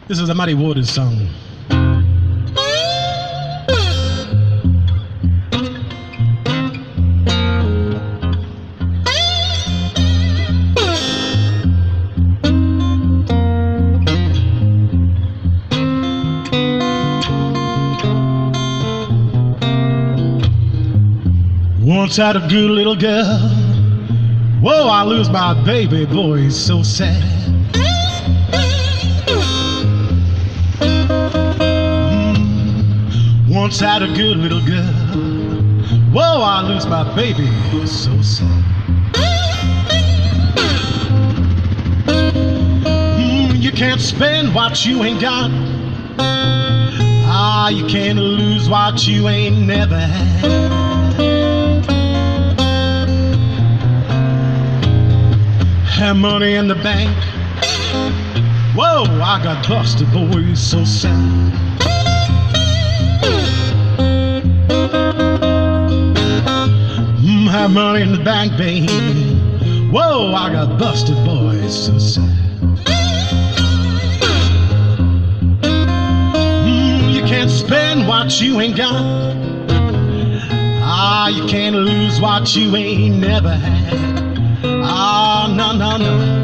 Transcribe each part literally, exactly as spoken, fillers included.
This is a Muddy Waters song. Once had a good little girl. Whoa, I lose my baby boy, he's so sad. Mm. Once had a good little girl. Whoa, I lose my baby, he's so sad. Mm, you can't spend what you ain't got. Ah, you can't lose what you ain't never had. Have money in the bank. Whoa, I got busted, boy, so sad. Mm, have money in the bank, baby. Whoa, I got busted, boy, so sad. Mm, you can't spend what you ain't got. Ah, you can't lose what you ain't never had. Ah, no, no, no.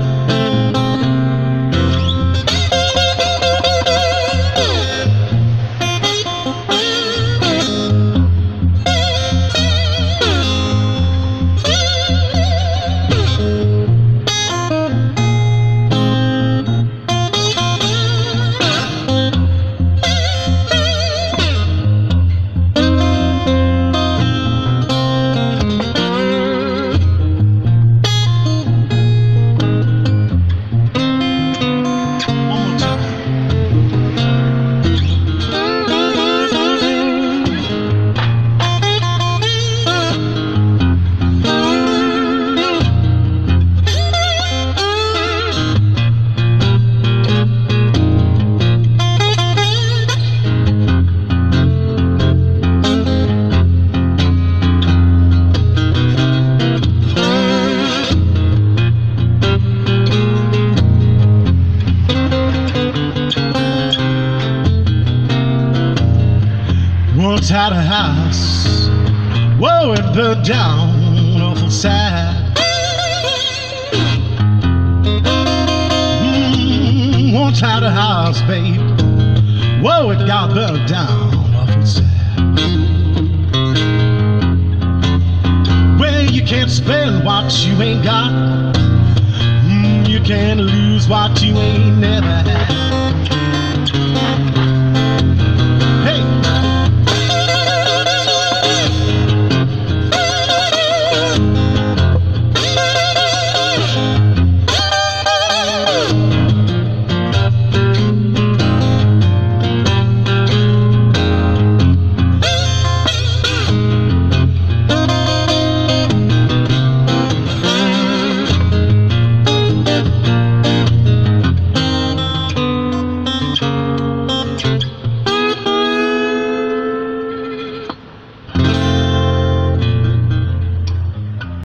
Once had a house, whoa, it burned down awful sad. Mm, once had a house, babe, whoa, it got burned down awful sad. Well, you can't spend what you ain't got. Mm, you can't lose what you ain't never had.